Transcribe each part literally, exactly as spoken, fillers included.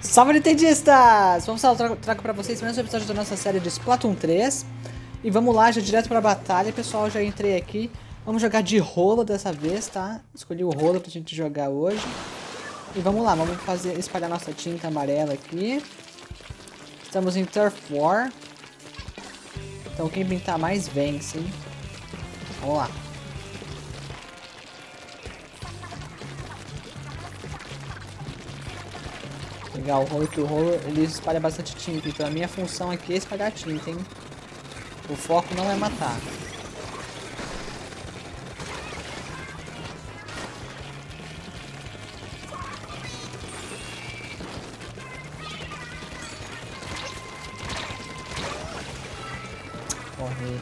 Salve, Nintendistas! Vamos lá, eu trago, trago pra vocês mais um episódio da nossa série de Splatoon três. E vamos lá, já direto pra batalha, pessoal, já entrei aqui. Vamos jogar de rolo dessa vez, tá? Escolhi o rolo pra gente jogar hoje. E vamos lá, vamos fazer, espalhar nossa tinta amarela aqui. Estamos em Turf War. Então quem pintar mais vence, hein? Vamos lá. Legal, o rolo que o rolo ele espalha bastante tinta, então a minha função aqui é espalhar tinta, hein? O foco não é matar. Morri.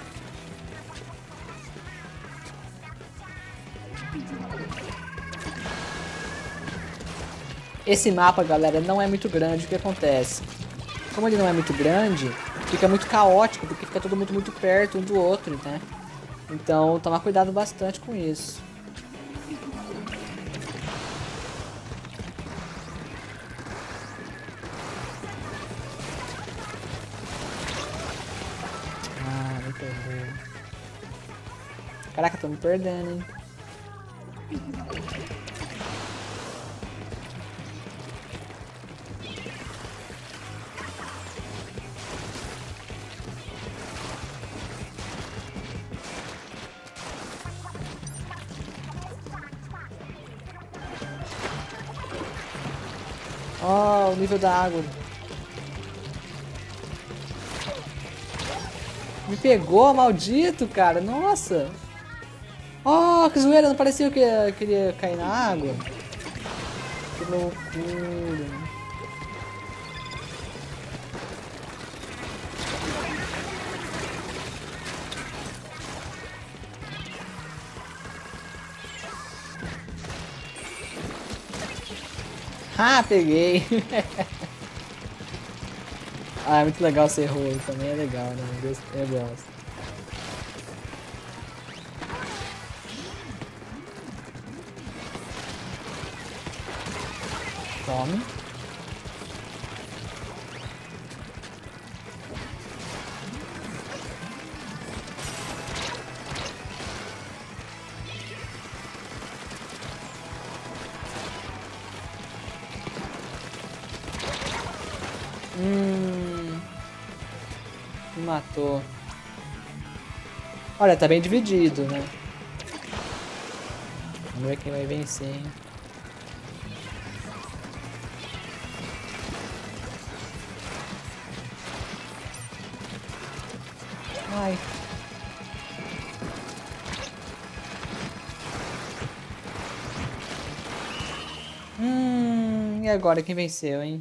Esse mapa, galera, não é muito grande. O que acontece? Como ele não é muito grande, fica muito caótico, porque fica todo mundo muito perto um do outro, né? Então, tomar cuidado bastante com isso. Ah, me perdeu. Caraca, tô me perdendo, hein? Ó, oh, o nível da água. Me pegou, maldito, cara. Nossa. Oh, que zoeira. Não parecia que eu queria cair na água. Que loucura. Ah, peguei. Ah, é muito legal ser rolo também, é legal, né? Eu gosto. Tome. Hum, me matou. Olha, tá bem dividido, né? Vamos ver quem vai vencer, hein? Ai. Hum, e agora quem venceu, hein?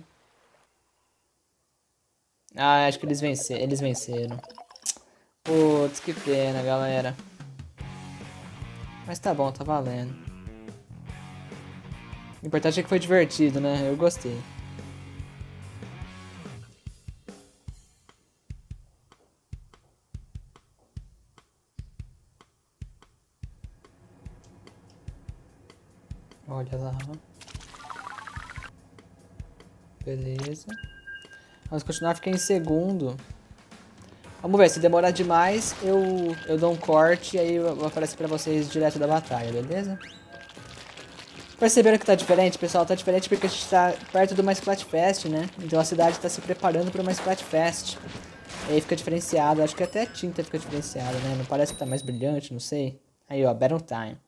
Ah, acho que eles venceram. Eles venceram. Putz, que pena, galera. Mas tá bom, tá valendo. O importante é que foi divertido, né? Eu gostei. Olha lá. Beleza. Vamos continuar, fiquei em segundo. Vamos ver, se demorar demais, eu, eu dou um corte e aí aparece pra vocês direto da batalha, beleza? Perceberam que tá diferente, pessoal? Tá diferente porque a gente tá perto de uma Splatfest, né? Então a cidade tá se preparando para uma Splatfest. E aí fica diferenciado, acho que até a tinta fica diferenciada, né? Não parece que tá mais brilhante, não sei. Aí, ó, Battle Time.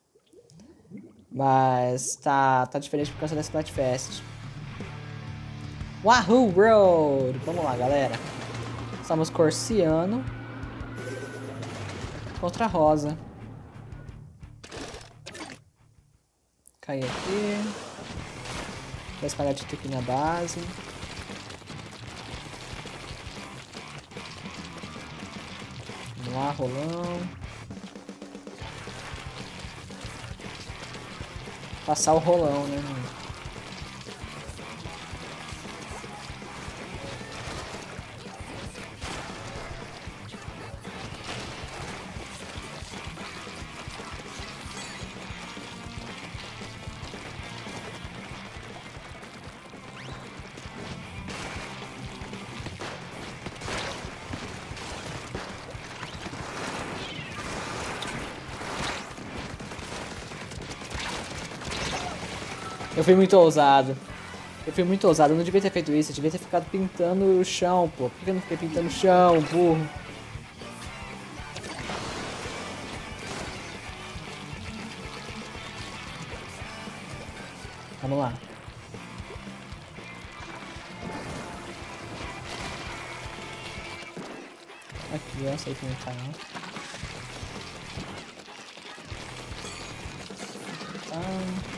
Mas tá, tá diferente por causa da Splatfest. Wahoo Road! Vamos lá, galera. Estamos Corciano contra Rosa. Cair aqui. Vou espalhar tinta aqui na base. Vamos lá, rolão. Passar o rolão, né? Eu fui muito ousado. Eu fui muito ousado, eu não devia ter feito isso, eu devia ter ficado pintando o chão, pô. Por que eu não fiquei pintando o chão, burro? Vamos lá. Aqui, ó, sei que não tá não. Ah.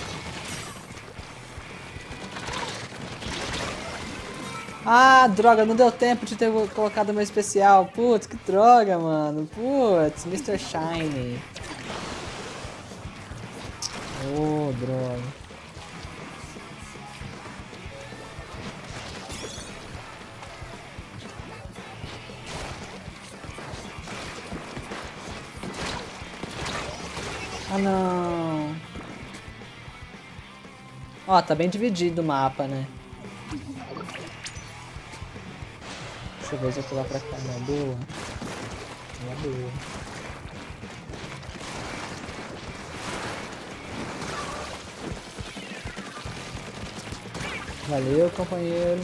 Ah, droga, não deu tempo de ter colocado meu especial. Putz, que droga, mano. Putz, mister Shiny. Oh, droga. Ah, não. Ó, tá bem dividido o mapa, né? Deixa eu ver se eu tô lá pra cá. Uma boa. Uma boa. Valeu, companheiro.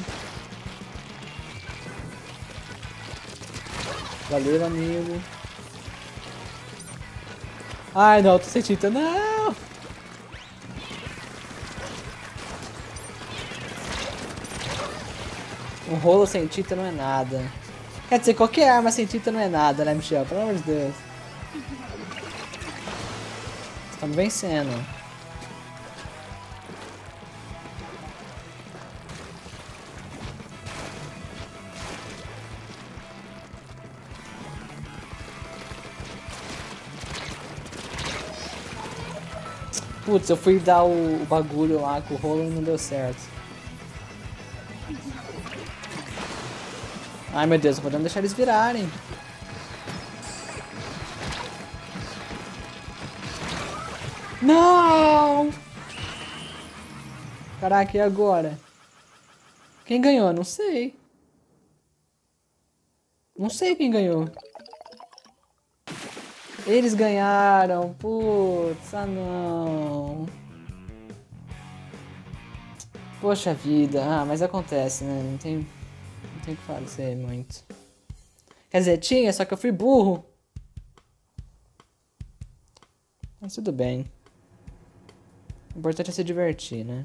Valeu, amigo. Ai, não, tô sem tinta. Não! Um rolo sem tinta não é nada. Quer dizer, qualquer arma sem tinta não é nada, né, Michel? Pelo amor de Deus. Estamos vencendo. Putz, eu fui dar o, o bagulho lá com o rolo e não deu certo. Ai meu Deus, não podemos deixar eles virarem. Não! Caraca, e agora? Quem ganhou? Não sei. Não sei quem ganhou. Eles ganharam. Putz, ah não. Poxa vida. Ah, mas acontece, né? Não tem... Não tem o que fazer muito. Quer dizer, tinha, só que eu fui burro. Mas tudo bem. O importante é se divertir, né?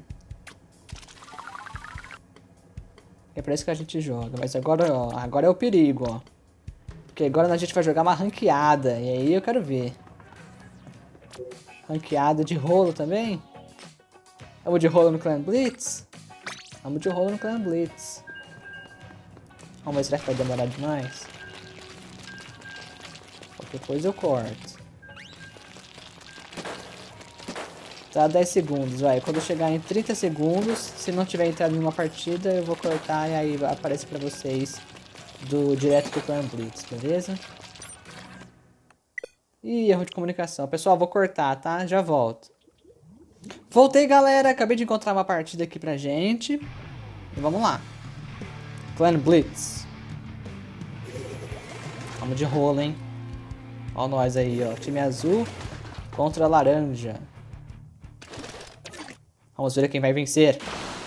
É pra isso que a gente joga. Mas agora, ó, agora é o perigo, ó. Porque agora a gente vai jogar uma ranqueada. E aí eu quero ver. Ranqueada de rolo também? Vamos de rolo no Clan Blitz? Vamos de rolo no Clan Blitz. Vamos ver, será que vai demorar demais? Qualquer coisa eu corto. Tá, dez segundos, vai. Quando eu chegar em trinta segundos, se não tiver entrado em uma partida, eu vou cortar e aí aparece pra vocês do direto do Clan Blitz, beleza? Ih, erro de comunicação. Pessoal, vou cortar, tá? Já volto. Voltei, galera. Acabei de encontrar uma partida aqui pra gente. E vamos lá. Clan Blitz. Vamos de rolo, hein? Ó nós aí, ó. Time azul contra laranja. Vamos ver quem vai vencer.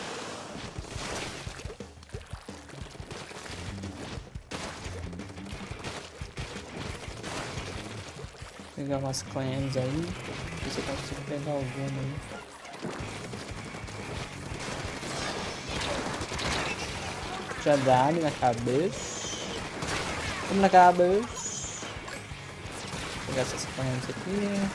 Vou pegar umas clans aí. Ver se eu consigo pegar alguma aí. Já dá ali na cabeça. Vamos na cabeça. Vou pegar essas clans aqui.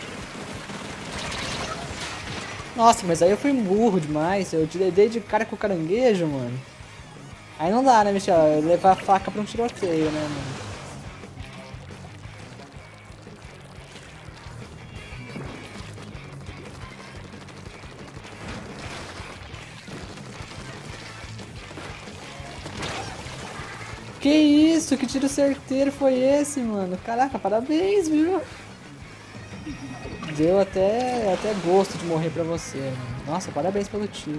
Nossa, mas aí eu fui burro demais. Eu dei de cara com o caranguejo, mano. Aí não dá, né, Michel? Eu levar a faca pra um tiroteio, né, mano? Que isso? Que tiro certeiro foi esse, mano? Caraca, parabéns, viu? Deu até, até gosto de morrer pra você, mano. Nossa, parabéns pelo tiro.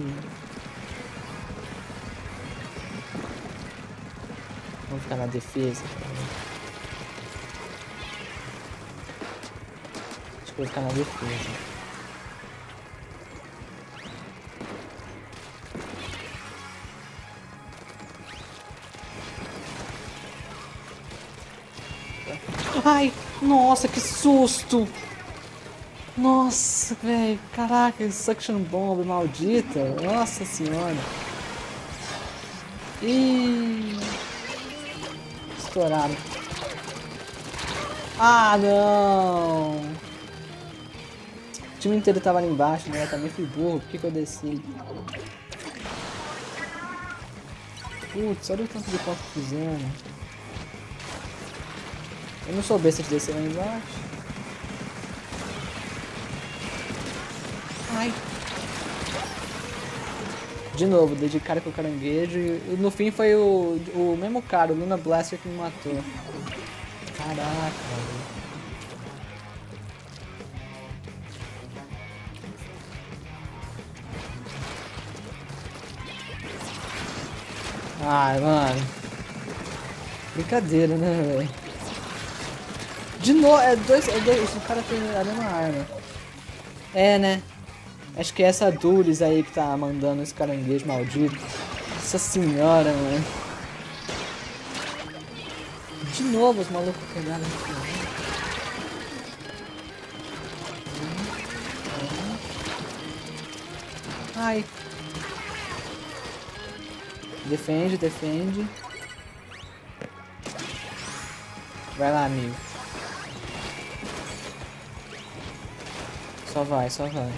Vamos ficar na defesa. Acho que eu vou ficar na defesa. Ai, nossa, que susto! Nossa, velho, caraca, suction bomb maldita. Nossa senhora. Ih, estouraram. Ah, não! O time inteiro tava ali embaixo, né? Eu também fui burro, por que, que eu desci? Putz, olha o tanto de ponto que fizeram. Eu não sou besta de descer lá embaixo. Ai. De novo, dei de cara com o caranguejo e no fim foi o, o mesmo cara, o Luna Blaster, que me matou. Caraca, velho. Ai, mano. Brincadeira, né, velho? De novo, é dois, é dois. O cara tem a mesma arma. É, né? Acho que é essa Duris aí que tá mandando esse caranguejo maldito. Nossa senhora, mano. De novo os malucos pegaram aqui. Ai. Defende, defende. Vai lá, amigo. Só vai, só vai.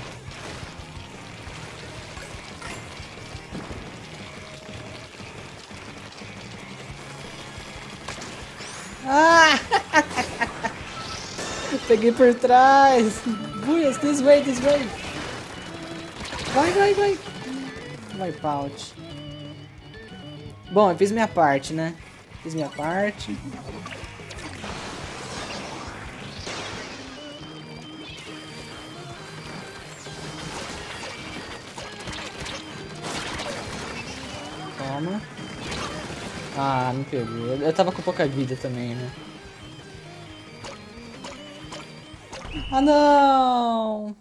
Ah! Peguei por trás. Buias, this way, this way. Vai, vai, vai. Vai, Pout. Bom, eu fiz minha parte, né? Fiz minha parte. Toma. Ah, me pegou. Eu tava com pouca vida também, né? Ah, não!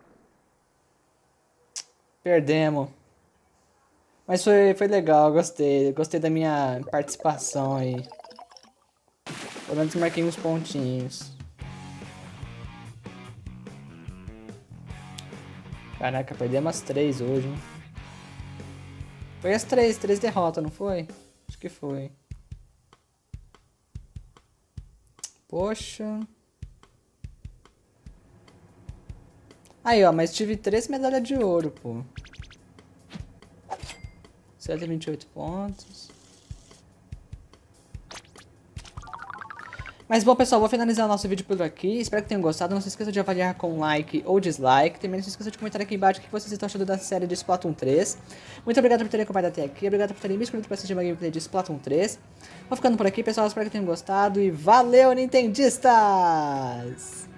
Perdemos. Mas foi, foi legal, gostei. Gostei da minha participação aí. Pelo menos marquei uns pontinhos. Caraca, perdemos as três hoje, hein? Foi as três, três derrotas, não foi? Acho que foi. Poxa. Aí, ó, mas tive três medalhas de ouro, pô. cento e vinte e oito pontos. Mas bom, pessoal, vou finalizar o nosso vídeo por aqui. Espero que tenham gostado. Não se esqueça de avaliar com like ou dislike. Também não se esqueça de comentar aqui embaixo o que vocês estão achando da série de Splatoon três. Muito obrigado por terem acompanhado até aqui. Obrigado por terem me inscrito para assistir uma gameplay de Splatoon três. Vou ficando por aqui, pessoal. Espero que tenham gostado. E valeu, Nintendistas!